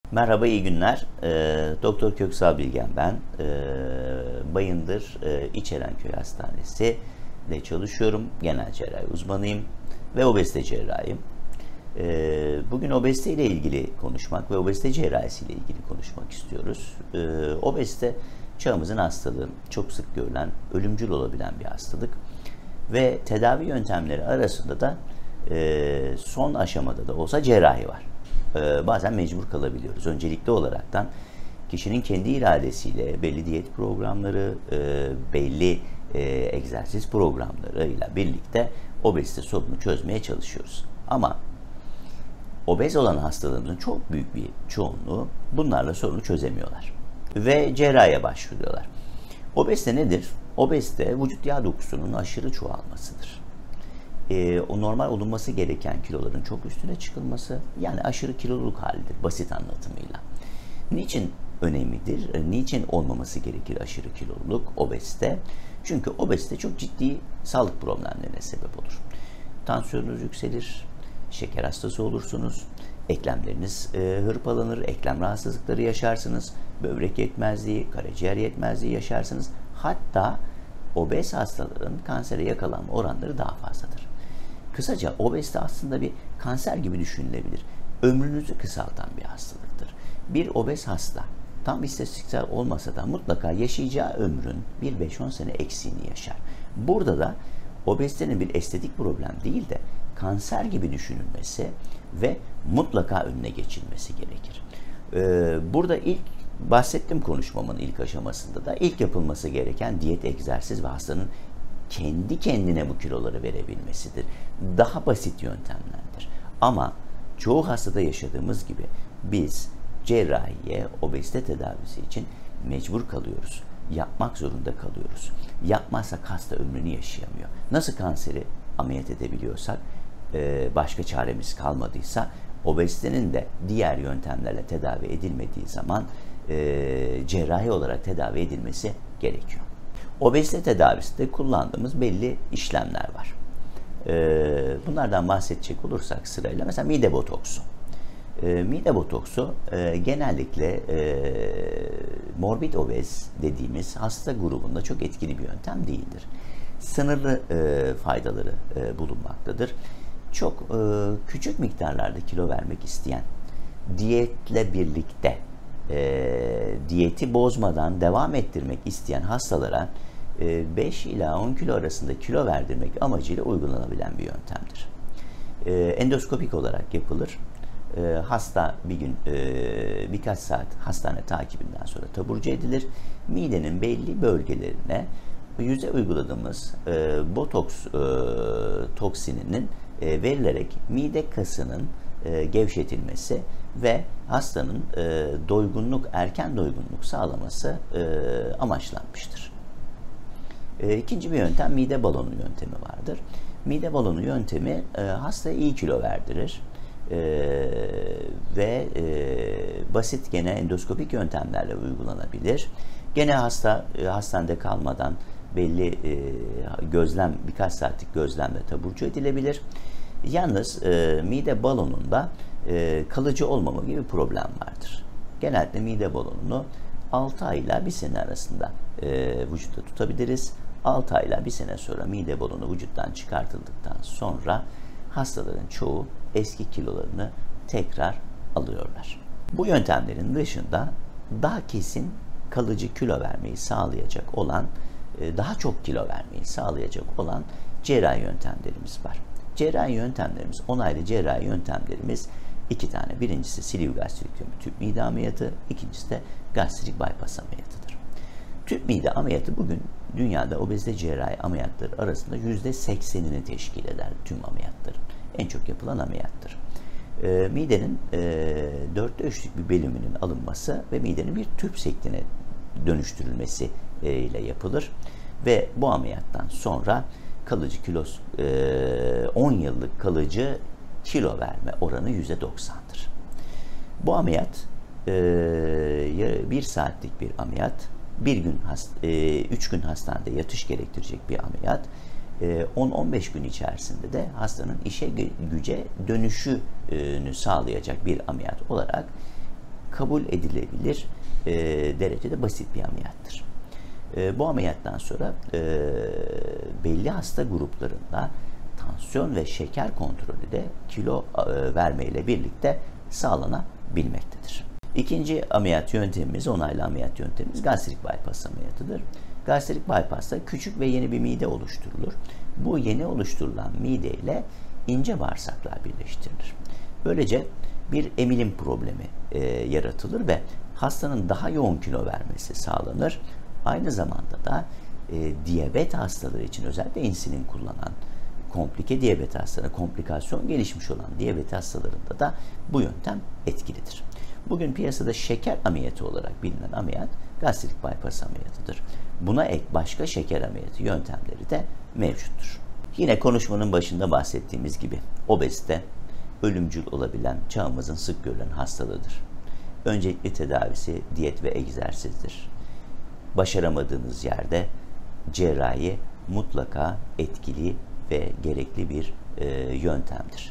Merhaba, iyi günler. Doktor Köksal Bilgen ben. Bayındır İçerenköy Hastanesi'de çalışıyorum. Genel cerrahi uzmanıyım ve obezite cerrahiyim. Bugün obezite ile ilgili konuşmak ve obezite cerrahisi ile ilgili konuşmak istiyoruz. Obezite çağımızın hastalığı, çok sık görülen, ölümcül olabilen bir hastalık ve tedavi yöntemleri arasında da son aşamada da olsa cerrahi var. Bazen mecbur kalabiliyoruz. Öncelikli olaraktan kişinin kendi iradesiyle belli diyet programları, belli egzersiz programlarıyla birlikte obezite sorununu çözmeye çalışıyoruz. Ama obez olan hastalarımızın çok büyük bir çoğunluğu bunlarla sorunu çözemiyorlar. Ve cerrahiye başvuruyorlar. Obezite nedir? Obezite vücut yağ dokusunun aşırı çoğalmasıdır. O normal olunması gereken kiloların çok üstüne çıkılması, yani aşırı kiloluluk halidir basit anlatımıyla. Niçin önemlidir? Niçin olmaması gerekir aşırı kiloluluk, obezite? Çünkü obezite çok ciddi sağlık problemlerine sebep olur. Tansiyonunuz yükselir, şeker hastası olursunuz, eklemleriniz hırpalanır, eklem rahatsızlıkları yaşarsınız, böbrek yetmezliği, karaciğer yetmezliği yaşarsınız. Hatta obez hastaların kansere yakalanma oranları daha fazladır. Kısaca obezite aslında bir kanser gibi düşünülebilir. Ömrünüzü kısaltan bir hastalıktır. Bir obez hasta tam istatistiksel olmasa da mutlaka yaşayacağı ömrün bir 5-10 sene eksiğini yaşar. Burada da obezitenin bir estetik problem değil de kanser gibi düşünülmesi ve mutlaka önüne geçilmesi gerekir. Burada ilk bahsettim konuşmamın ilk aşamasında da ilk yapılması gereken diyet, egzersiz ve hastanın kendi kendine bu kiloları verebilmesidir. Daha basit yöntemlerdir. Ama çoğu hastada yaşadığımız gibi biz cerrahiye, obezite tedavisi için mecbur kalıyoruz. Yapmak zorunda kalıyoruz. Yapmazsak hasta ömrünü yaşayamıyor. Nasıl kanseri ameliyat edebiliyorsak, başka çaremiz kalmadıysa, obezitenin de diğer yöntemlerle tedavi edilmediği zaman cerrahi olarak tedavi edilmesi gerekiyor. Obezite tedavisinde kullandığımız belli işlemler var. Bunlardan bahsedecek olursak sırayla mesela mide botoksu. Mide botoksu genellikle morbid obez dediğimiz hasta grubunda çok etkili bir yöntem değildir. Sınırlı faydaları bulunmaktadır. Çok küçük miktarlarda kilo vermek isteyen, diyetle birlikte diyeti bozmadan devam ettirmek isteyen hastalara 5 ila 10 kilo arasında kilo verdirmek amacıyla uygulanabilen bir yöntemdir. Endoskopik olarak yapılır. Hasta bir gün birkaç saat hastane takibinden sonra taburcu edilir. Midenin belli bölgelerine yüze uyguladığımız botoks toksininin verilerek mide kasının gevşetilmesi ve hastanın erken doygunluk sağlaması amaçlanmıştır. İkinci bir yöntem mide balonu yöntemi vardır. Mide balonu yöntemi hastaya iyi kilo verdirir ve basit gene endoskopik yöntemlerle uygulanabilir. Gene hasta hastanede kalmadan belli birkaç saatlik gözlemle taburcu edilebilir. Yalnız mide balonunda kalıcı olmama gibi bir problem vardır. Genellikle mide balonunu 6 ay ile 1 sene arasında vücutta tutabiliriz. 6 ay ile 1 sene sonra mide balonu vücuttan çıkartıldıktan sonra hastaların çoğu eski kilolarını tekrar alıyorlar. Bu yöntemlerin dışında daha kesin kalıcı kilo vermeyi sağlayacak olan, daha çok kilo vermeyi sağlayacak olan cerrahi yöntemlerimiz var. Cerrahi yöntemlerimiz, onaylı cerrahi yöntemlerimiz 2 tane. Birincisi silivogastrektomi tüp mide ameliyatı, ikincisi de gastrik bypass ameliyatıdır. Tüp mide ameliyatı bugün dünyada obezite cerrahi ameliyatları arasında %80'ini teşkil eder tüm ameliyatların. En çok yapılan ameliyattır. Midenin 4'te 3'lük bir bölümünün alınması ve midenin bir tüp şekline dönüştürülmesi ile yapılır. Ve bu ameliyattan sonra kalıcı kilo 10 yıllık kalıcı kilo verme oranı %90'dır. Bu ameliyat 1 saatlik bir ameliyat, 3 gün hastanede yatış gerektirecek bir ameliyat. 10-15 gün içerisinde de hastanın işe güce dönüşünü sağlayacak bir ameliyat olarak kabul edilebilir derecede basit bir ameliyattır. Bu ameliyattan sonra belli hasta gruplarında tansiyon ve şeker kontrolü de kilo vermeyle birlikte sağlanabilmektedir. İkinci ameliyat yöntemimiz, onaylı ameliyat yöntemimiz gastrik bypass ameliyatıdır. Gastrik bypass'ta küçük ve yeni bir mide oluşturulur. Bu yeni oluşturulan mide ile ince bağırsaklar birleştirilir. Böylece bir emilim problemi yaratılır ve hastanın daha yoğun kilo vermesi sağlanır. Aynı zamanda da diyabet hastaları için, özellikle insülin kullanan komplike diyabet hastaları, komplikasyon gelişmiş olan diyabet hastalarında da bu yöntem etkilidir. Bugün piyasada şeker ameliyatı olarak bilinen ameliyat gastrik bypass ameliyatıdır. Buna ek başka şeker ameliyatı yöntemleri de mevcuttur. Yine konuşmanın başında bahsettiğimiz gibi obezite ölümcül olabilen çağımızın sık görülen hastalığıdır. Öncelikli tedavisi diyet ve egzersizdir. Başaramadığınız yerde cerrahi mutlaka etkili ve gerekli bir yöntemdir.